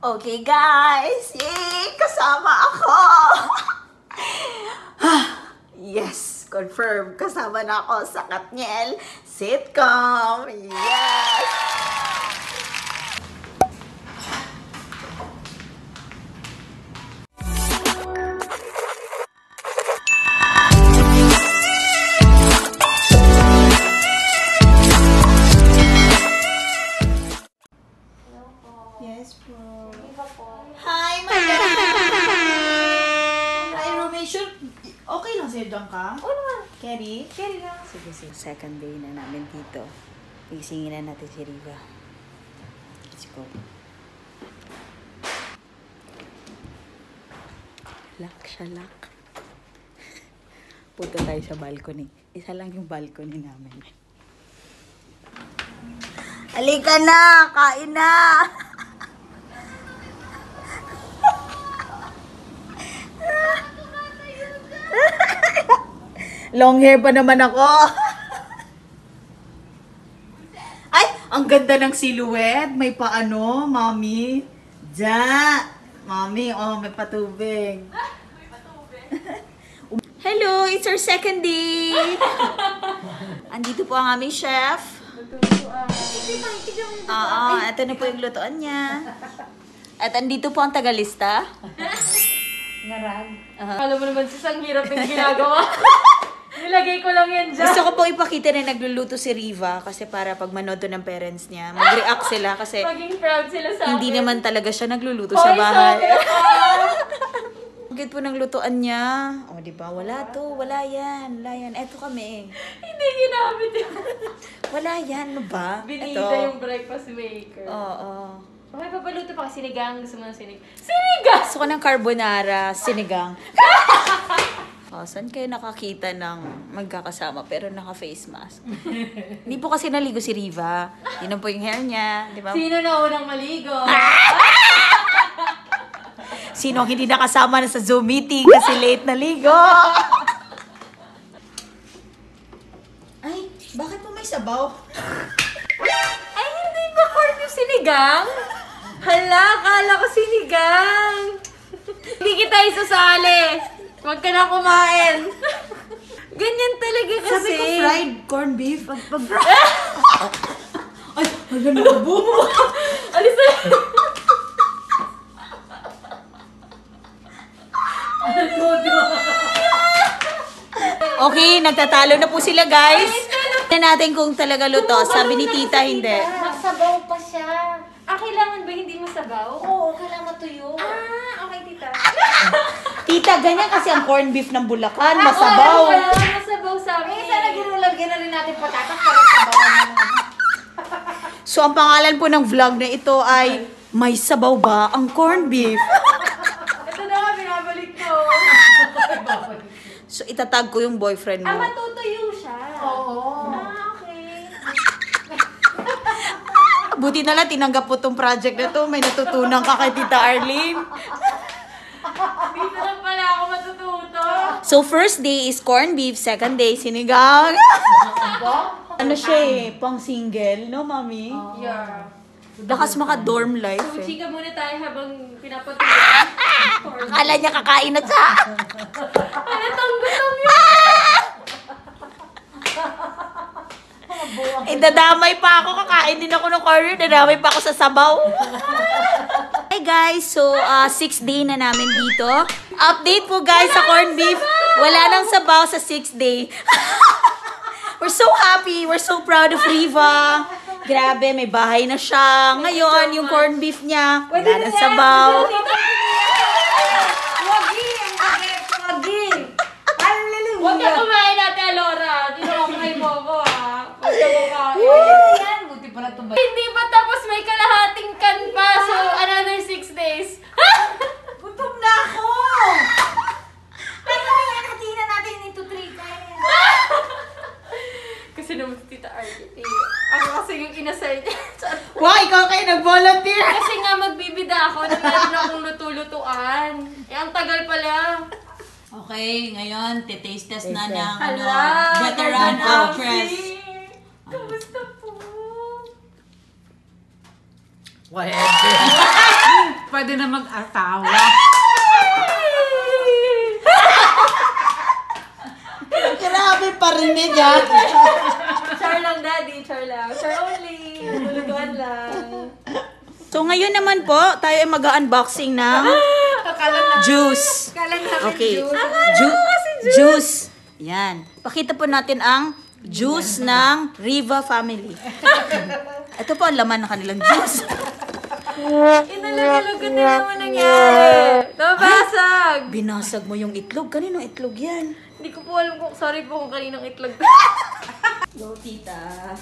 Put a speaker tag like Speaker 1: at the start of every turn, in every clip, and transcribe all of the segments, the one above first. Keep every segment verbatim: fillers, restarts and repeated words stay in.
Speaker 1: Okay guys, yay! Kasama ako! Yes, confirm. Kasama na ako sa Katniel sitcom. Yes! Yes po. Hi, madam! Hi, Romation. Okay lang sa'yo dyan ka?
Speaker 2: Oo naman.
Speaker 1: Carrie?
Speaker 2: Carrie lang.
Speaker 1: Sige, sige. Second day na namin dito. Igisingin na natin si Riva. Let's go. Lock siya, lock. Punta tayo sa balcony. Isa lang yung balcony namin. Halika na! Kain na! Long hair pa naman ako. Ay, ang ganda ng silhouette. May paano, mami. Ja. Mami, oh, may patubig.
Speaker 2: May patubig.
Speaker 1: Hello, it's our second day. Andito po ang aming chef.
Speaker 2: Lutuan.
Speaker 1: Oo, ito na po yung lutoan niya. At andito po ang tagalista.
Speaker 2: Ngarag. Uh-huh. Alam mo naman, sis, ang hirap yung ginagawa. Nilagay ko lang yan dyan.
Speaker 1: Gusto ko po ipakita na nagluluto si Riva kasi para pag manood ng parents niya, mag-react sila kasi
Speaker 2: maging proud sila sa
Speaker 1: hindi
Speaker 2: akin.
Speaker 1: naman talaga siya nagluluto
Speaker 2: Oy,
Speaker 1: sa bahay.
Speaker 2: Sorry.
Speaker 1: Ang po ng lutuan niya. O, oh, di ba? Wala to. Wala yan. Wala yan. Eto kami.
Speaker 2: Hindi ginamit yun.
Speaker 1: Wala yan. Ano ba?
Speaker 2: Binida
Speaker 1: Eto.
Speaker 2: yung breakfast maker.
Speaker 1: Oo. Oh, oh.
Speaker 2: Okay, papaluto pa. Sinigang. Gusto mo ng sinig? Sinigang!
Speaker 1: Gusto ko ng carbonara, sinigang. Oh, saan kayo nakakita ng magkakasama pero naka-face mask? Hindi po kasi naligo si Riva. Yun po yung hair niya. Di ba?
Speaker 2: Sino na unang maligo?
Speaker 1: Sino ang hindi nakasama na sa Zoom meeting kasi late na ligo? Ay, bakit po may sabaw?
Speaker 2: Ay, hindi ba corn yung sinigang? Hala, kala ko sinigang. Hindi kita isasali. Huwag ka na kumain. Ganyan talaga kasi.
Speaker 1: Sabi ko fried corned beef. Pag, pag... Ay, wala na ubo.
Speaker 2: Alis na.
Speaker 1: Okay, nagtatalo na po sila, guys. Tignan natin kung talaga luto. Sabi ni tita, hindi.
Speaker 3: Masabaw pa siya.
Speaker 2: Ah, kailangan ba hindi masabaw?
Speaker 3: Oo, kailangan matuyo.
Speaker 2: Ah, okay, tita.
Speaker 1: Tita, ganyan kasi ang corned beef ng Bulacan. Masabaw.
Speaker 2: Wala, masabaw sa amin.
Speaker 3: Eh, sana ginulagyan na rin natin patatas para sabawan mo.
Speaker 1: So, ang pangalan po ng vlog na ito ay May Sabaw Ba ang Corned Beef?
Speaker 2: Ito na nga, binabalik ko.
Speaker 1: So, itatag ko yung boyfriend
Speaker 2: Ah,
Speaker 1: mo.
Speaker 2: matutuyo siya.
Speaker 3: Oo.
Speaker 2: Ah, okay.
Speaker 1: Buti na lang, tinanggap po tong project na to. May natutunan ka kay Tita Arlene.
Speaker 2: Dito lang pala ako matututo.
Speaker 1: So, first day is corned beef. Second day, sinigang. Ano siya eh, pang single, no, mami?
Speaker 2: Yeah.
Speaker 1: Lakas maka-dorm life
Speaker 2: So,
Speaker 1: eh.
Speaker 2: chika muna tayo habang pinapatuloy.
Speaker 1: Akala niya kakain na siya.
Speaker 2: Ano tong gutom yun?
Speaker 1: Eh, dadamay pa ako. Kakain din ako ng corner. Dadamay pa ako sa sabaw. Hi guys, so uh, sixth day na namin dito. Update po guys sa corned beef. Wala nang sabaw sa sixth day. We're so happy. We're so proud of Riva. Grabe, may bahay na siya. Ngayon, yung corned beef niya, wala nang sabaw.
Speaker 3: Wagi! Ang agad! Wagi! Hallelujah!
Speaker 2: Huwag ka kumain natin, Alora. Tinukay mo ako, ha? Huwag ka kumain.
Speaker 3: Yan! Buti pala ito ba?
Speaker 2: Hindi pa tapos may kalahating kan pa. So, another six days.
Speaker 3: Gutom na ako! Pero yan, hatiin natin into three times.
Speaker 2: Kasi naman si Tita Arlie. Ako kasi yung inasal niya.
Speaker 1: Wow, ikaw kayo nag-volunteer.
Speaker 2: Kasi nga magbibida ako na meron akong luto-lutuan. Eh, ang tagal pala.
Speaker 1: Okay, ngayon, titaste test na
Speaker 3: Taste
Speaker 1: ng ano,
Speaker 2: Hala,
Speaker 1: veteran
Speaker 2: Gordon
Speaker 1: actress.
Speaker 2: Ramsay. Kamusta po?
Speaker 1: Whatever.
Speaker 3: pwede na mag-asawa.
Speaker 1: Grabe pa rin niya.
Speaker 2: Char lang, daddy. Char lang. Char only. Bulutuan lang.
Speaker 1: So ngayon naman po, tayo ay mag-unboxing ng juice. Okay. Ju- juice. Yan. Pakita po natin ang juice ng Riva family. Ito po ang laman ng kanilang juice.
Speaker 2: Inalagalog ko na naman nangyari. Nabasag.
Speaker 1: Binasag mo yung itlog. Kanino itlog yan?
Speaker 2: Hindi ko po alam kung, sorry po kung kaninang itlog.
Speaker 1: Go, tita.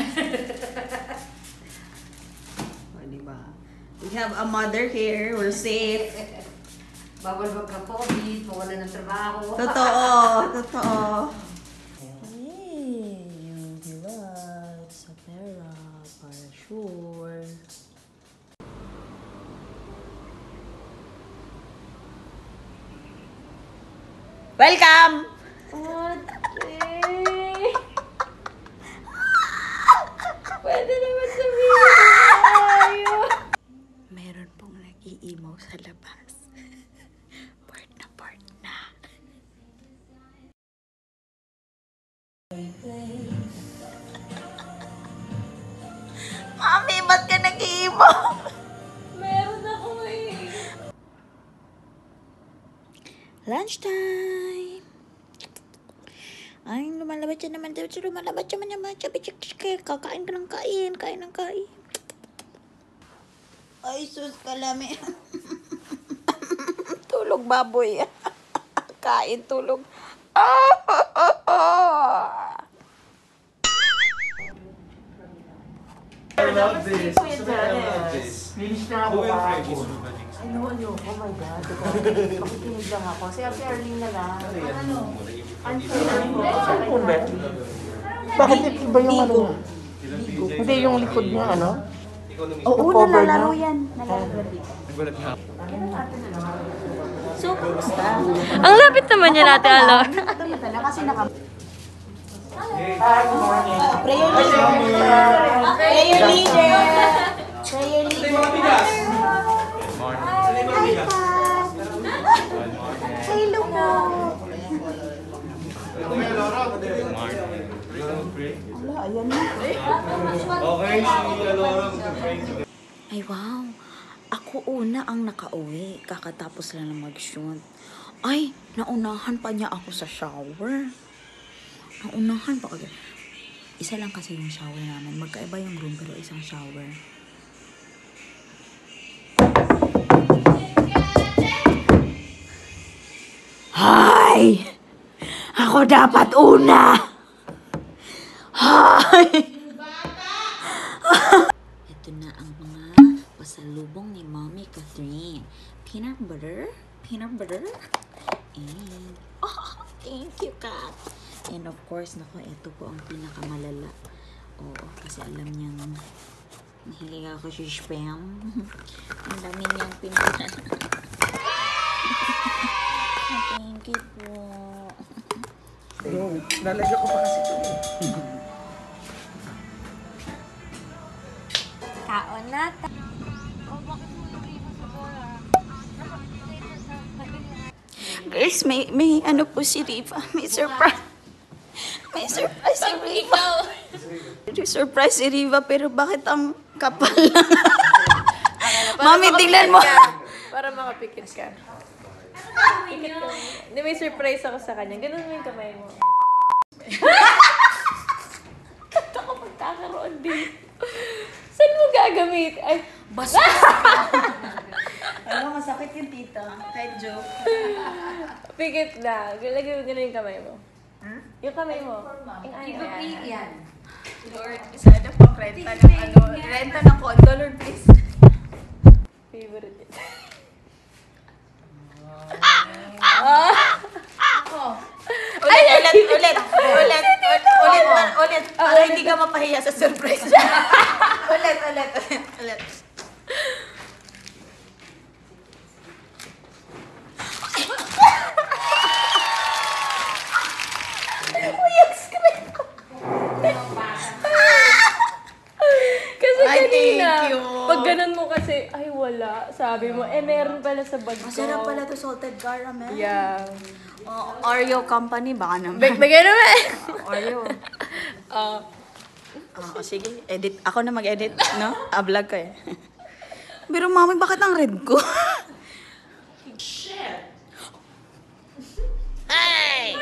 Speaker 1: O, diba? We have a mother here. We're safe.
Speaker 3: Bawal wag ka COVID, mawala ng trabaho.
Speaker 1: Totoo. Totoo. Hey, relax. Sa pera. Para sure. Welcome!
Speaker 2: Ate. Pwede naman sabihin tayo.
Speaker 1: Meron pong nag-iimaw sa labas. Part na part na. Mami, ba't ka nag-iimaw?
Speaker 2: Meron ako eh.
Speaker 1: Lunchtime! Ay, lumalabas siya naman. Lumalabas siya naman. Sabi, kakain ka ng kain. Kain ng kain. Ay, sus, kalami. Tulog, baboy. Kain, tulog.
Speaker 4: I love this. I love this.
Speaker 3: Finish na
Speaker 4: Who
Speaker 3: ako
Speaker 4: will
Speaker 3: pa.
Speaker 4: Frank is
Speaker 3: Ano, ano, oh my God. Diba? Pakikinig lang ako. Si Ate Arlene na lang. Ano?
Speaker 5: Cellphone ba? Bakit iba yung ano niya? Hindi yung likod niya, ano?
Speaker 1: Oo,
Speaker 5: Cover
Speaker 1: nalalaro
Speaker 5: na?
Speaker 1: yan. Nalalaro. So, kumusta?
Speaker 2: Ang lapit naman niya natin, alo.
Speaker 1: Tuloy pala kasi naka...
Speaker 5: Hi, good morning.
Speaker 1: Prayer leader. Prayer leader. Prayer leader. Hello po. Ala, ayan na.
Speaker 4: Okay, si Alora mag-pray.
Speaker 1: Ay, wow. Ako una ang nakauwi. Kakatapos lang na mag-shoot. Ay, naunahan pa niya ako sa shower. Naunahan pa. Okay. Isa lang kasi yung shower namin. Magkaiba yung room pero isang shower. Hi! Ako dapat una! Hi! Ito na ang mga pasalubong ni Mommy Catherine. Peanut butter. Peanut butter. And, oh, thank you, Kat. And of course, naku, ito po ang pinakamalala. Oo, kasi alam niyang mahilig ako sa spam. Ang dami niyang pinala. Thank you po.
Speaker 5: Yung, lalagyan ko pa kasi ito.
Speaker 2: Kaon na tayo.
Speaker 1: Guys, may, may ano po si Riva. May surprise. May surprise si Riva. May surprise si Riva, pero bakit ang kapal lang? Mami, tingnan mo.
Speaker 2: Para makapikit ka. Pikit ka. Hindi, may surprise ako sa kanya. Ganun mo yung kamay mo. Kata ko magkakaroon din. Saan mo gagamit? Ay,
Speaker 1: Basta. Ano, masakit yung tita. Kahit joke.
Speaker 2: pikit na. Lagyan mo din yung kamay mo. Yung kamay mo. Yung ano yan.
Speaker 3: Yan.
Speaker 1: Lord, sana po renta ng ano, renta ng condo, Lord, please.
Speaker 2: Favorite yun.
Speaker 1: Ulit, ulit, ulit, ulit, ulit, ulit, man- ulit, para hindi ka mapahiya sa surprise. Ulit, ulit, ulit, ulit. Uy, ang screen ko.
Speaker 2: Kasi
Speaker 1: Ay,
Speaker 2: kanina,
Speaker 1: thank you.
Speaker 2: pag ganun mo kasi, ay wala. sabi mo. Eh, meron pala sa bag ko.
Speaker 1: Masarap pala to salted caramel.
Speaker 2: Yeah.
Speaker 1: Oh, Oreo company, baka naman.
Speaker 2: Bag-bagay naman.
Speaker 1: Oreo.
Speaker 2: Ah.
Speaker 1: Ah, oh, sige, edit. Ako na mag-edit, no? A-vlog ko eh. Pero mami, bakit ang red ko? Shit! Hey!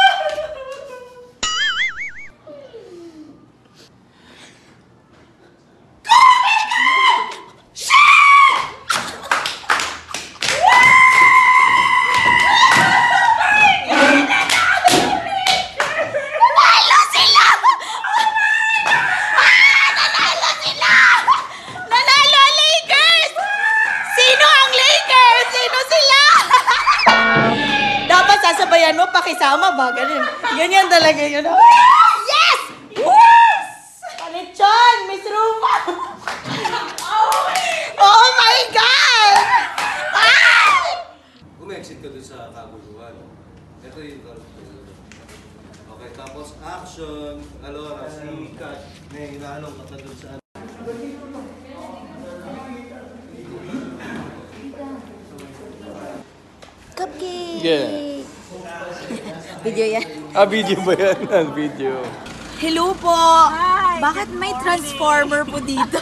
Speaker 1: Sasabayan mo, pakisama ba? Ganyan, ganyan talaga yun. Yes! Yes! Palitson! Miss Ruma! Oh my God! Ah!
Speaker 4: Umexit ka dun sa kaguluhan. Ito yung karakter. Okay, tapos action. Alora, si Kat. May inaanong ka dun sa...
Speaker 1: Cupcake!
Speaker 5: Yeah.
Speaker 1: Video yan.
Speaker 5: Ah, video ba yan? Ah, video.
Speaker 1: Hello po! Bakit may transformer po dito?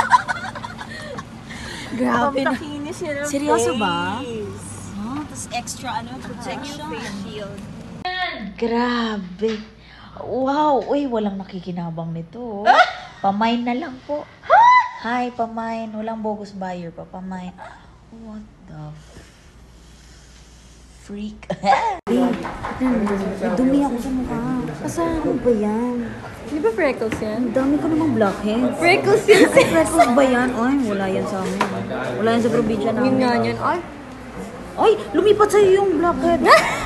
Speaker 1: Grabe na.
Speaker 2: Pampakinis yun ang
Speaker 1: Seryoso ba?
Speaker 2: face.
Speaker 1: Oh, tapos extra ano?
Speaker 2: Check yung face shield.
Speaker 1: Grabe. Wow. Uy, walang nakikinabang nito. Pamain na lang po. Hi, pamain. Walang bogus buyer pa. Pamain. What the freak? Dumi ako sa mukha. Kasama ba yan?
Speaker 2: Di ba freckles yan?
Speaker 1: Ang dami ko namang blackheads.
Speaker 2: Freckles yan.
Speaker 1: Freckles ba yan? Ay, wala yan sa amin. Wala yan sa probinsya namin.
Speaker 2: Yun nga yan. Ay,
Speaker 1: Ay, lumipat sa'yo yung blackhead.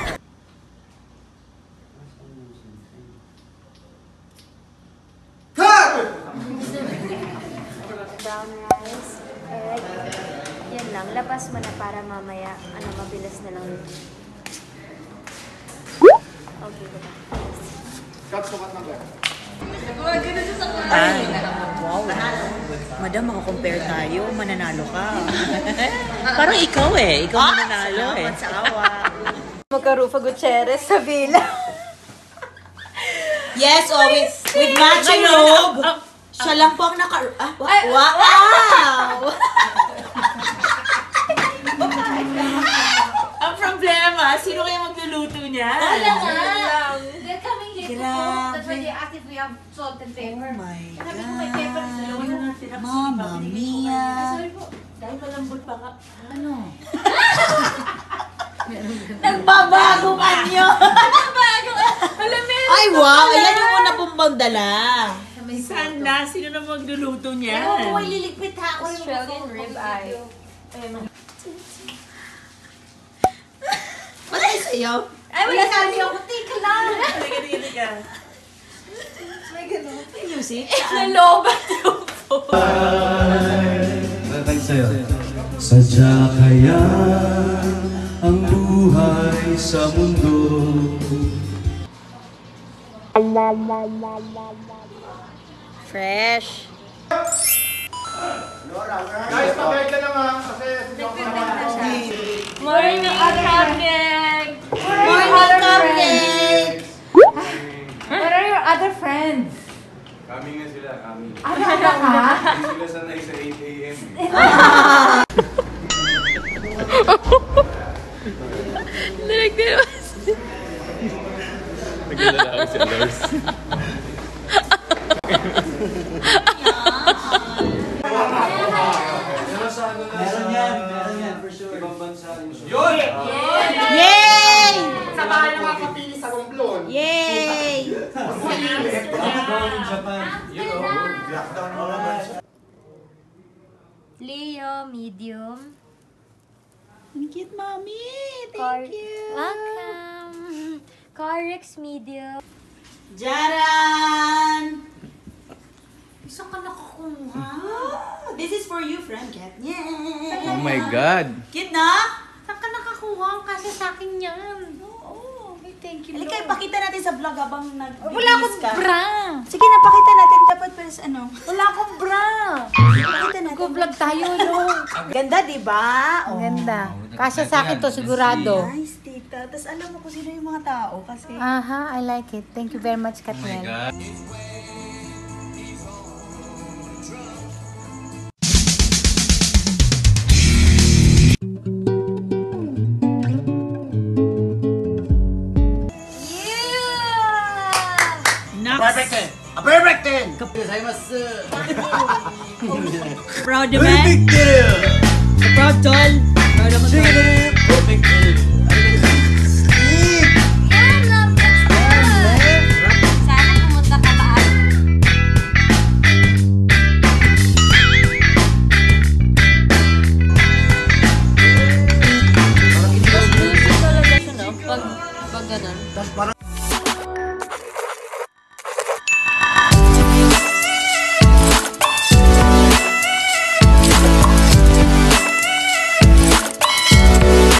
Speaker 6: Brown rice, egg. Yan lang. Labas mo na para mamaya, ano, mabilis na lang. Okay, diba?
Speaker 1: Ay, wow. Madam, makakompare tayo. Mananalo ka. Parang ikaw eh. Ikaw mananalo eh. Sa awa.
Speaker 2: Magka-Rufa Gutierrez sa villa.
Speaker 1: Yes, oh, with, with matching robe. Siya lang po ang naka... Ah, wa- wow! Ang problema, sino kaya magluluto niya?
Speaker 3: Wala nga. They're coming here to
Speaker 1: Grabe.
Speaker 3: cook. That's why they asked if we have salt and pepper.
Speaker 1: Oh my
Speaker 3: Sabi ko may pepper sa loob.
Speaker 1: God. Mamma mia.
Speaker 3: Sorry po. Dahil malambot pa ka. Ano?
Speaker 1: Nagbabago ka niyo.
Speaker 3: Bago! Alam mo yun.
Speaker 1: Ay, wow. Ayan yung una pong dala.
Speaker 3: Saan
Speaker 1: na? Sino na magluluto niya?
Speaker 3: Ewan ko, may liligpit ha. Ako yung
Speaker 2: Australian
Speaker 3: phone ko,
Speaker 2: rib eye.
Speaker 3: video.
Speaker 1: Wala yung sa'yo?
Speaker 3: Ay, wala sabi ako. Tika lang.
Speaker 1: Halika, halika, halika.
Speaker 3: May gano'n.
Speaker 1: Music?
Speaker 2: Nalobat yung
Speaker 4: Natay sa'yo. Sadya kaya ang buhay sa mundo.
Speaker 1: Fresh.
Speaker 5: Guys, mag-guide ka naman kasi
Speaker 2: Morning, cupcake!
Speaker 1: Morning, cupcake!
Speaker 3: Where are your other friends?
Speaker 4: Coming na sila, coming.
Speaker 3: Ano ka ka?
Speaker 4: Hindi sila sanay sa eight a m eh.
Speaker 2: Nalagdiwas.
Speaker 5: naglalala si Alors.
Speaker 4: Meron yan, meron yan, for sure. Ibang bansa rin siya. Yun!
Speaker 1: Yay!
Speaker 5: Sa bahay ng mga kapili sa Romblon.
Speaker 1: Yay!
Speaker 4: Lockdown in Japan. You know, lockdown all over.
Speaker 6: Leo, medium.
Speaker 1: Ang cute, Mami.
Speaker 6: Car-
Speaker 1: Thank you.
Speaker 6: Welcome. Carix, medium.
Speaker 1: Jaran!
Speaker 3: Isa ka nakakuha.
Speaker 1: Oh, this is for you, friend Kat. Yay!
Speaker 5: Oh my God.
Speaker 1: Cute na?
Speaker 3: Saan ka nakakuha? Kasi sa akin yan.
Speaker 1: Oo.
Speaker 3: thank you,
Speaker 1: Halika,
Speaker 3: Lord.
Speaker 1: ipakita natin sa vlog habang nag
Speaker 3: Wala akong
Speaker 1: ka.
Speaker 3: bra.
Speaker 1: Sige, napakita natin. Dapat pero ano.
Speaker 3: Wala akong bra.
Speaker 1: Pakita natin.
Speaker 3: Go-vlog tayo, no?
Speaker 1: Ganda, di ba?
Speaker 3: Ang ganda. Kasya sa akin to, sigurado.
Speaker 1: Nice, tita. Tapos alam mo kung sino yung mga tao kasi.
Speaker 3: Aha, I like it. Thank you very much, Katniel.
Speaker 1: Next.
Speaker 5: ten! A perfect ten!
Speaker 1: Proud naman. So proud, tol.